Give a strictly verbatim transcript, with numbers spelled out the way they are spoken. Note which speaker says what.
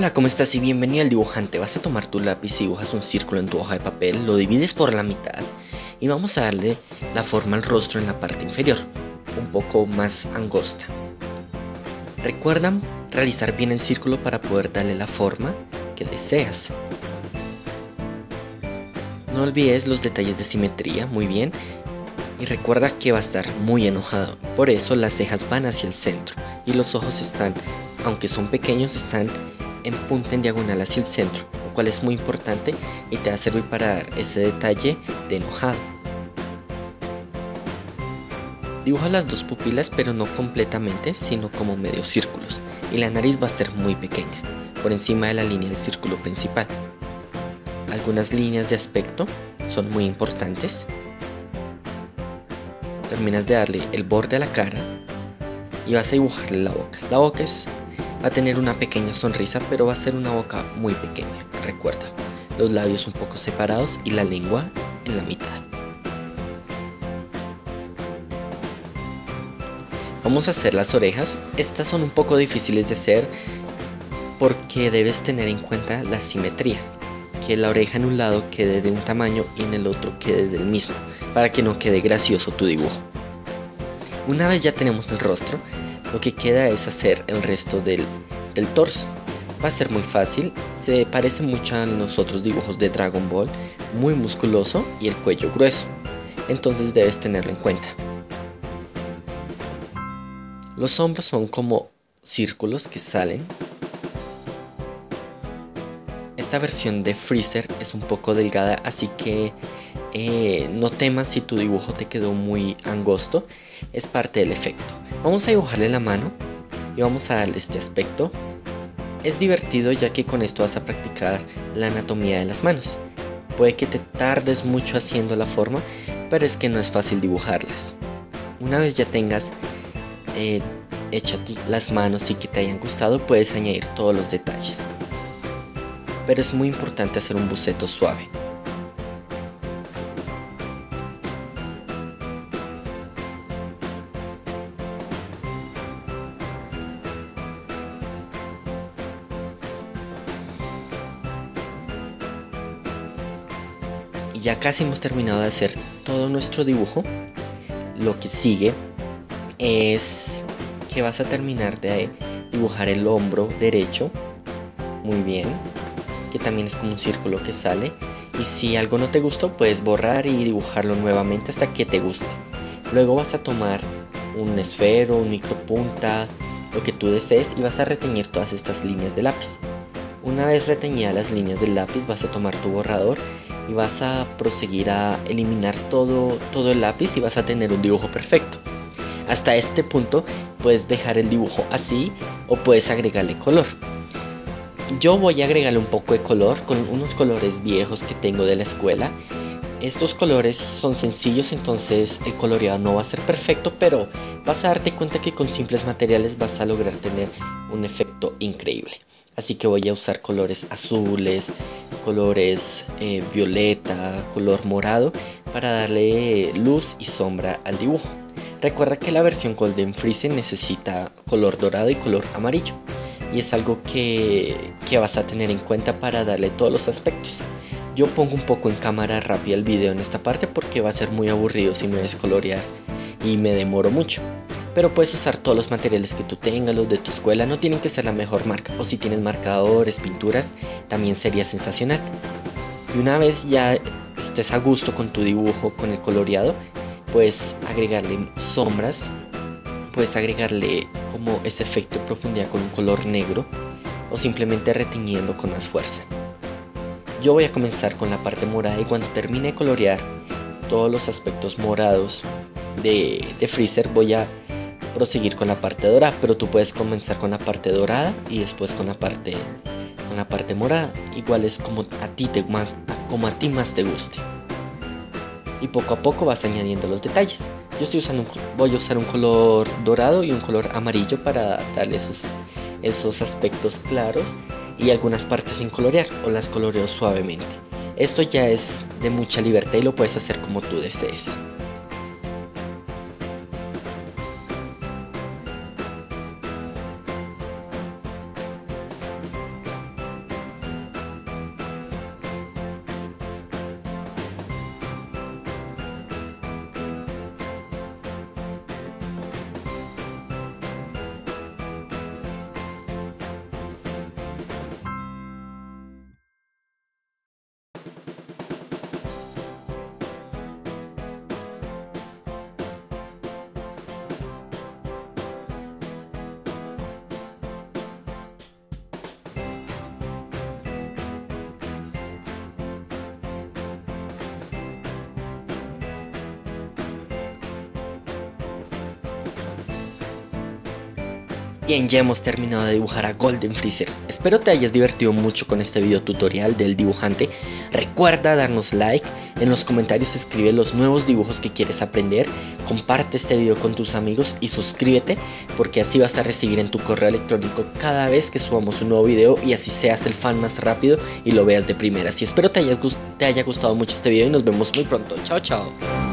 Speaker 1: Hola, ¿cómo estás? Y bienvenido al dibujante. Vas a tomar tu lápiz y dibujas un círculo en tu hoja de papel, lo divides por la mitad y vamos a darle la forma al rostro en la parte inferior, un poco más angosta. Recuerda realizar bien el círculo para poder darle la forma que deseas. No olvides los detalles de simetría, muy bien. Y recuerda que va a estar muy enojado, por eso las cejas van hacia el centro y los ojos están, aunque son pequeños, están en punta en diagonal hacia el centro, lo cual es muy importante y te va a servir para dar ese detalle de enojado. Dibuja las dos pupilas, pero no completamente, sino como medios círculos, y la nariz va a ser muy pequeña, por encima de la línea del círculo principal. Algunas líneas de aspecto son muy importantes. Terminas de darle el borde a la cara y vas a dibujarle la boca. La boca es, va a tener una pequeña sonrisa, pero va a ser una boca muy pequeña. Recuerda, los labios un poco separados y la lengua en la mitad. Vamos a hacer las orejas. Estas son un poco difíciles de hacer porque debes tener en cuenta la simetría. Que la oreja en un lado quede de un tamaño y en el otro quede del mismo, para que no quede gracioso tu dibujo. Una vez ya tenemos el rostro, lo que queda es hacer el resto del, del torso. Va a ser muy fácil, se parece mucho a los otros dibujos de Dragon Ball, muy musculoso y el cuello grueso, entonces debes tenerlo en cuenta. Los hombros son como círculos que salen. Esta versión de Freezer es un poco delgada, así que eh, no temas si tu dibujo te quedó muy angosto, es parte del efecto. Vamos a dibujarle la mano y vamos a darle este aspecto. Es divertido ya que con esto vas a practicar la anatomía de las manos. Puede que te tardes mucho haciendo la forma, pero es que no es fácil dibujarlas. Una vez ya tengas eh, hechas las manos y que te hayan gustado, puedes añadir todos los detalles. Pero es muy importante hacer un boceto suave. Y ya casi hemos terminado de hacer todo nuestro dibujo. Lo que sigue es que vas a terminar de dibujar el hombro derecho. Muy bien. Que también es como un círculo que sale, y si algo no te gustó puedes borrar y dibujarlo nuevamente hasta que te guste. Luego vas a tomar un esfero, un micropunta, lo que tú desees, y vas a reteñir todas estas líneas de lápiz. Una vez reteñidas las líneas del lápiz, vas a tomar tu borrador y vas a proseguir a eliminar todo, todo el lápiz y vas a tener un dibujo perfecto. Hasta este punto puedes dejar el dibujo así o puedes agregarle color. Yo voy a agregarle un poco de color con unos colores viejos que tengo de la escuela. Estos colores son sencillos, entonces el coloreado no va a ser perfecto, pero vas a darte cuenta que con simples materiales vas a lograr tener un efecto increíble. Así que voy a usar colores azules, colores eh, violeta, color morado para darle luz y sombra al dibujo. Recuerda que la versión Golden Freezer necesita color dorado y color amarillo. Y es algo que, que vas a tener en cuenta para darle todos los aspectos. Yo pongo un poco en cámara rápida el video en esta parte porque va a ser muy aburrido si me ves colorear y me demoro mucho. Pero puedes usar todos los materiales que tú tengas, los de tu escuela, no tienen que ser la mejor marca. O si tienes marcadores, pinturas, también sería sensacional. Y una vez ya estés a gusto con tu dibujo, con el coloreado, puedes agregarle sombras. Puedes agregarle como ese efecto de profundidad con un color negro o simplemente reteñiendo con más fuerza. Yo voy a comenzar con la parte morada y cuando termine de colorear todos los aspectos morados de, de Freezer voy a proseguir con la parte dorada, pero tú puedes comenzar con la parte dorada y después con la parte, con la parte morada. Igual es como a ti te más, como a ti más te guste. Y poco a poco vas añadiendo los detalles. Yo estoy usando un, voy a usar un color dorado y un color amarillo para darle esos, esos aspectos claros y algunas partes sin colorear o las coloreo suavemente. Esto ya es de mucha libertad y lo puedes hacer como tú desees. Bien, ya hemos terminado de dibujar a Golden Freezer. Espero te hayas divertido mucho con este video tutorial del dibujante. Recuerda darnos like, en los comentarios escribe los nuevos dibujos que quieres aprender, comparte este video con tus amigos y suscríbete, porque así vas a recibir en tu correo electrónico cada vez que subamos un nuevo video y así seas el fan más rápido y lo veas de primeras. Y espero te, hayas, te haya gustado mucho este video y nos vemos muy pronto. Chao, chao.